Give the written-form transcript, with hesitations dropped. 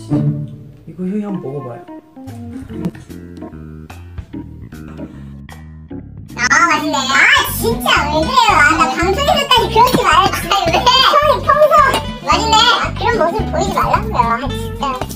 이거 효이 한번 먹어봐요. 아 맛있네. 아 진짜 왜 그래요? 아 나 방송에서까지 그러지 말고 왜? 형이 평소 맛있네. 아, 그런 모습 보이지 말라고요. 아 진짜.